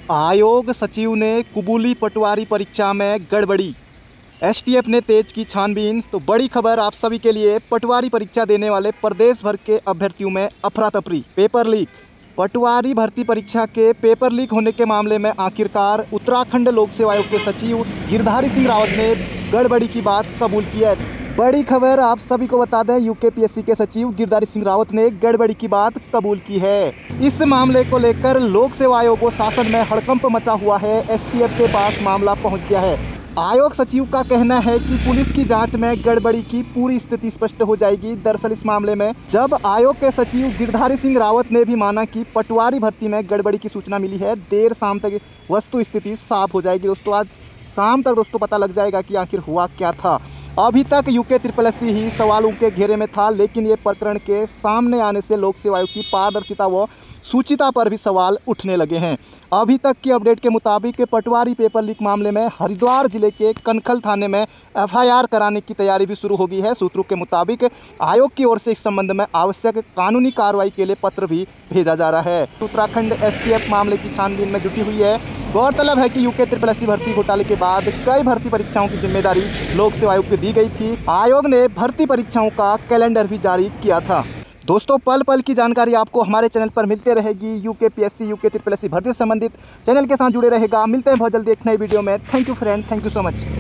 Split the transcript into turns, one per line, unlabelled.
आयोग सचिव ने कबूली पटवारी परीक्षा में गड़बड़ी। एसटीएफ ने तेज की छानबीन। तो बड़ी खबर आप सभी के लिए, पटवारी परीक्षा देने वाले प्रदेश भर के अभ्यर्थियों में अफरा तफरी। Paper leak. पटवारी भर्ती परीक्षा के पेपर लीक होने के मामले में आखिरकार उत्तराखंड लोक सेवा आयोग के सचिव गिरधारी सिंह रावत ने गड़बड़ी की बात कबूल की है। बड़ी खबर आप सभी को बता दें, यूकेपीएससी के सचिव गिरधारी सिंह रावत ने गड़बड़ी की बात कबूल की है। इस मामले को लेकर लोक सेवा आयोग को शासन में हड़कंप मचा हुआ है। एसटीएफ के पास मामला पहुंच गया है। आयोग सचिव का कहना है कि पुलिस की जांच में गड़बड़ी की पूरी स्थिति स्पष्ट हो जाएगी। दरअसल इस मामले में जब आयोग के सचिव गिरधारी सिंह रावत ने भी माना कि पटवारी भर्ती में गड़बड़ी की सूचना मिली है, देर शाम तक वस्तु स्थिति साफ हो जाएगी। दोस्तों आज शाम तक पता लग जाएगा कि आखिर हुआ क्या था। अभी तक यूके ही सवालों के घेरे में था, लेकिन ये प्रकरण के सामने आने से लोक सेवा आयोग की पारदर्शिता व सूचिता पर भी सवाल उठने लगे हैं। अभी तक की अपडेट के मुताबिक पटवारी पेपर लीक मामले में हरिद्वार जिले के कनखल थाने में एफआईआर कराने की तैयारी भी शुरू हो गई है। सूत्रों के मुताबिक आयोग की ओर से इस संबंध में आवश्यक कानूनी कार्रवाई के लिए पत्र भी भेजा जा रहा है। उत्तराखंड एसटीएफ मामले की छानबीन में जुटी हुई है। गौरतलब है कि यूके भर्ती घोटाले के बाद कई भर्ती परीक्षाओं की जिम्मेदारी लोक सेवा आयोग को दी गई थी। आयोग ने भर्ती परीक्षाओं का कैलेंडर भी जारी किया था। दोस्तों पल पल की जानकारी आपको हमारे चैनल पर मिलते रहेगी। यूकेपीएससी भर्ती से संबंधित चैनल के साथ जुड़े रहेगा। मिलते हैं बहुत जल्दी एक नई वीडियो में। Thank you friend, thank you so much.